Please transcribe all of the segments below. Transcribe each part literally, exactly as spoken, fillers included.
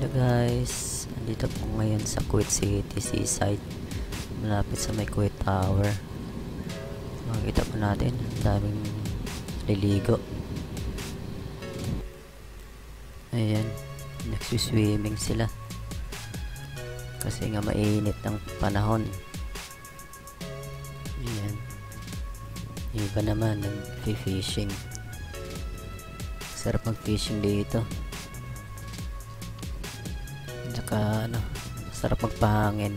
Hello guys, nandito po ngayon sa Kuwait City Seaside, malapit sa may Kuwait Tower. Makikita po natin, ang daming liligo. Ayan, nagsiswimming sila kasi nga mainit ang panahon. Ayan, iba naman nag-fishing. Sarap mag-fishing dito. Saka ano, sarap magpahangin.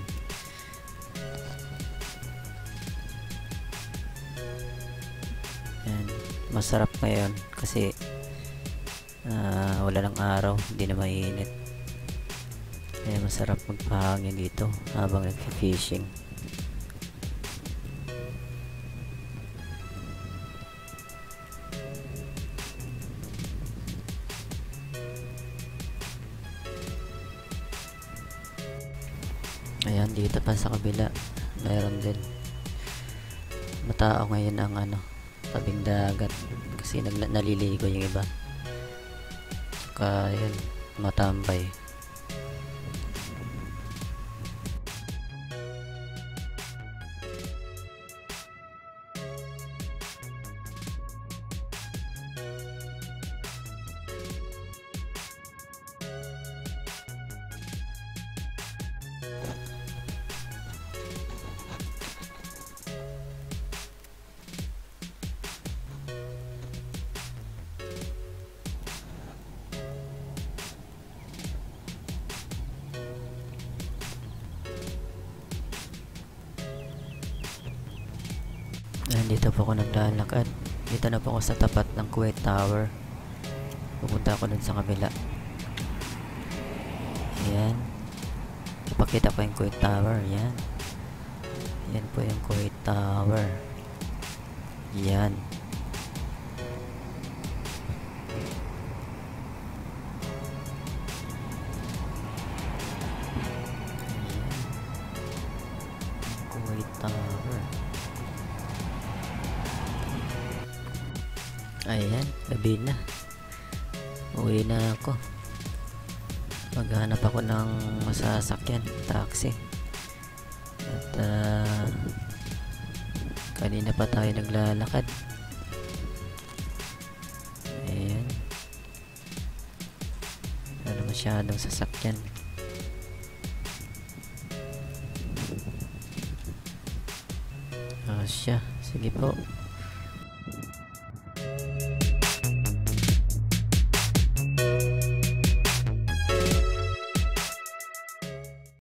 Ayan, masarap ngayon kasi uh, wala ng araw, hindi na mainit. Kaya masarap magpahangin dito habang nag-fishing. Ayan, dito pa sa kabila mayroon din matao ngayon ang ano, tabing dagat kasi nag naliligo yung iba, saka yun, matambay. Dito po ako naglalakad. Dito na po ako sa tapat ng Kuwait Tower. Pupunta ako dun sa kabila. Ayan. Ipakita ko yung Kuwait Tower. Ayan. Ayan po yung Kuwait Tower. Ayan. Ayan. Kuwait Tower. Ayan, gabi na. Uwi na ako. Maghanap ako ng masasakyan, taxi. At uh, kanina pa tayo naglalakad. Ayan. Wala masyadong sasakyan. Ah, siya. Sige po.